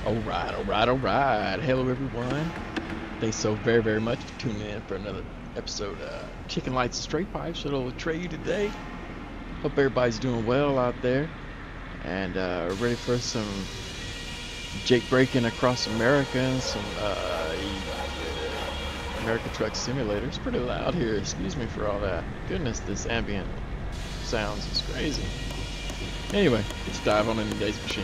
All right. Hello, everyone. Thanks so very much for tuning in for another episode of Chicken Lights and Straight Pipes. Little trade today. Hope everybody's doing well out there and ready for some Jake breaking across America and some America Truck Simulator. It's pretty loud here. Excuse me for all that. Goodness, this ambient sounds is crazy. Anyway, let's dive on into today's machine.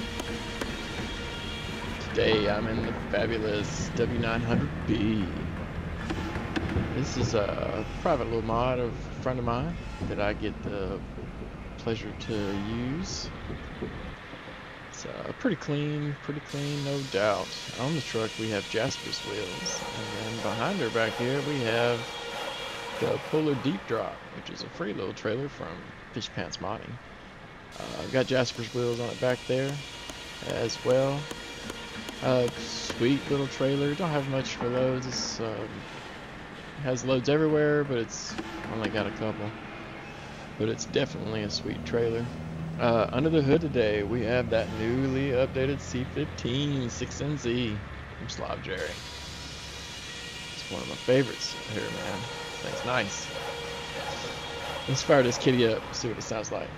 Today I'm in the fabulous W900B. This is a private little mod of a friend of mine that I get the pleasure to use. It's pretty clean, no doubt. On the truck we have Jasper's wheels, and then behind her back here we have the Polar Deep Drop, which is a free little trailer from Fish Pants Modding. I've got Jasper's wheels on it back there as well. Sweet little trailer. Don't have much for loads. It's has loads everywhere, but it's only got a couple. But it's definitely a sweet trailer. Under the hood today, we have that newly updated C15 6NZ from Slav Jerry. It's one of my favorites here, man. Thing's nice. Let's fire this kitty up, see what it sounds like.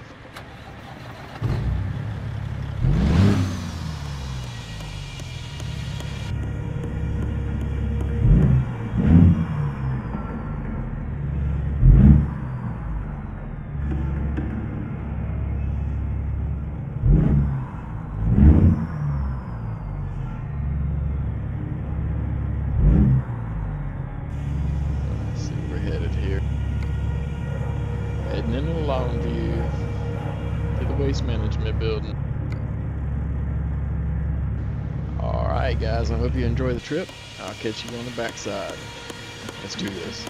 Heading into Longview to the waste management building. Alright guys, I hope you enjoy the trip. I'll catch you on the backside. Let's do this.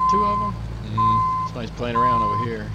Two of them? Somebody's playing around over here.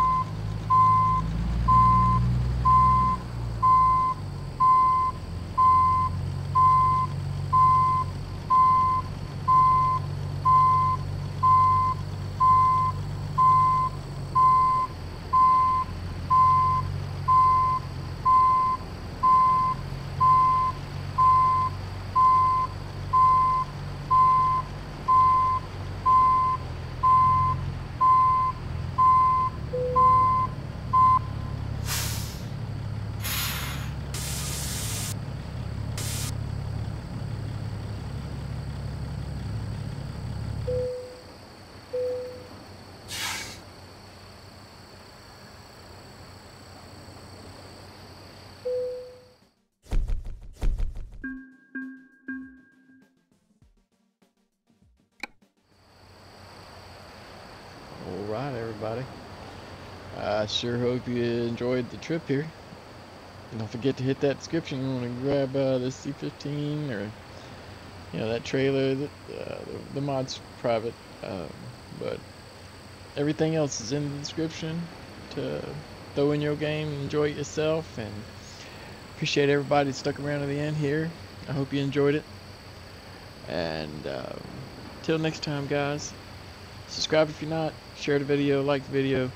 Alright, everybody. I sure hope you enjoyed the trip here. Don't forget to hit that description. You want to grab this C15 or that trailer. The mod's private, but everything else is in the description to throw in your game, enjoy it yourself, and appreciate everybody that stuck around to the end here. I hope you enjoyed it. And till next time, guys. Subscribe if you're not. Share the video, like the video.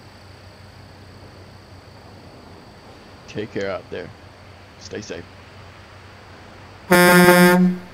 Take care out there. Stay safe.